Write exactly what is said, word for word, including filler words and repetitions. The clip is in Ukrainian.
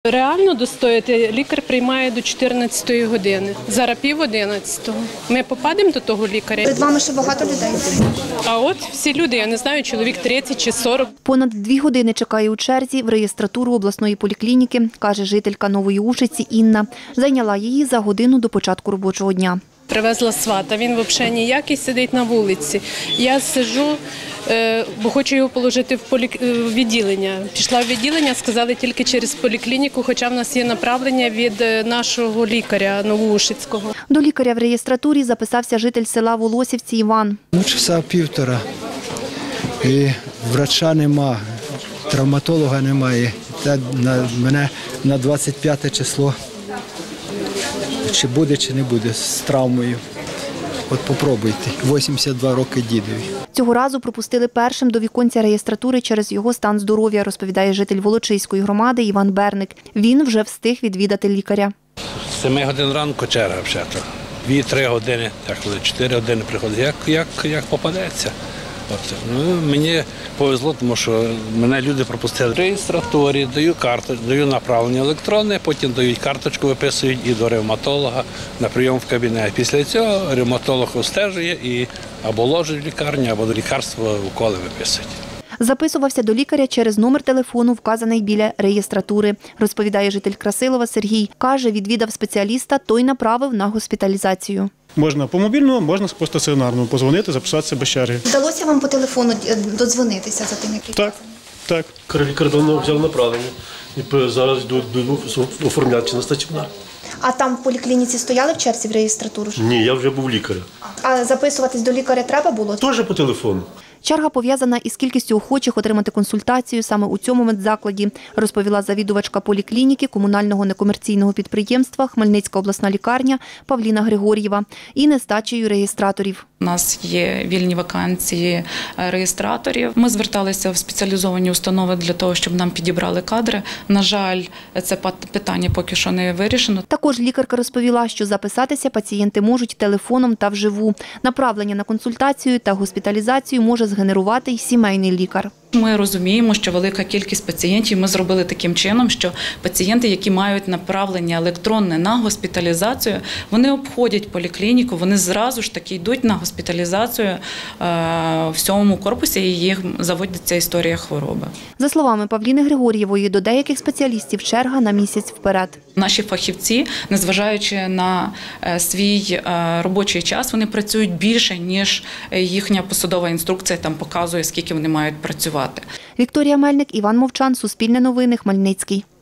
Реально достояти лікар приймає до чотирнадцятої години. Зараз пів одинадцятого. Ми попадемо до того лікаря. Перед вами ще багато людей. А от всі люди, я не знаю, чоловік тридцять чи сорок. Понад дві години чекає у черзі в реєстратуру обласної поліклініки, каже жителька Нової Ушиці Інна. Зайняла її за годину до початку робочого дня. Привезла свата, він взагалі ніякий, сидить на вулиці. Я сиджу, бо хочу його положити в відділення. Пішла в відділення, сказали тільки через поліклініку, хоча в нас є направлення від нашого лікаря Новоушицького. До лікаря в реєстратурі записався житель села Волосівці Іван. Ну, часа півтора. І врача нема, травматолога немає. Та на мене на двадцять п'яте число. Чи буде, чи не буде з травмою. От попробуйте. вісімдесят два роки дідові. Цього разу пропустили першим до віконця реєстратури через його стан здоров'я, розповідає житель Волочиської громади Іван Берник. Він вже встиг відвідати лікаря. З семи годин ранку черга взагалі. Дві-три години, так коли чотири години приходить. Як, як, як попадеться. От. Ну, мені повезло, тому що мене люди пропустили в реєстратурі, даю карту, даю направлення електронне, потім дають карточку, виписують і до ревматолога на прийом в кабінет. Після цього ревматолог обстежує і або ложить в лікарню, або до лікарства уколи виписують. Записувався до лікаря через номер телефону, вказаний біля реєстратури, розповідає житель Красилова Сергій. Каже, відвідав спеціаліста, той направив на госпіталізацію. Можна по мобільному, можна по стаціонарному позвонити, записатися без черги. Вдалося вам по телефону додзвонитися за тим, який? Так, так. Лікар давно взяв направлення. І зараз йду оформляти на стаціонар. А там в поліклініці стояли в черзі в реєстратуру? Ні, я вже був лікарем. А записуватись до лікаря треба було? Теж по телефону. Черга пов'язана із кількістю охочих отримати консультацію саме у цьому медзакладі, розповіла завідувачка поліклініки комунального некомерційного підприємства Хмельницька обласна лікарня Павліна Григор'єва і нестачею реєстраторів. У нас є вільні вакансії реєстраторів. Ми зверталися в спеціалізовані установи для того, щоб нам підібрали кадри. На жаль, це питання поки що не вирішено. Також лікарка розповіла, що записатися пацієнти можуть телефоном та вживу. Направлення на консультацію та госпіталізацію може згенерувати й сімейний лікар. Ми розуміємо, що велика кількість пацієнтів ми зробили таким чином, що пацієнти, які мають направлення електронне на госпіталізацію, вони обходять поліклініку, вони зразу ж таки йдуть на госпіталізацію в сьомому корпусі і їх заводиться історія хвороби. За словами Павліни Григор'євої, до деяких спеціалістів черга на місяць вперед. Наші фахівці, незважаючи на свій робочий час, вони працюють більше, ніж їхня посадова інструкція там показує, скільки вони мають працювати. Вікторія Мельник, Іван Мовчан, Суспільне новини, Хмельницький.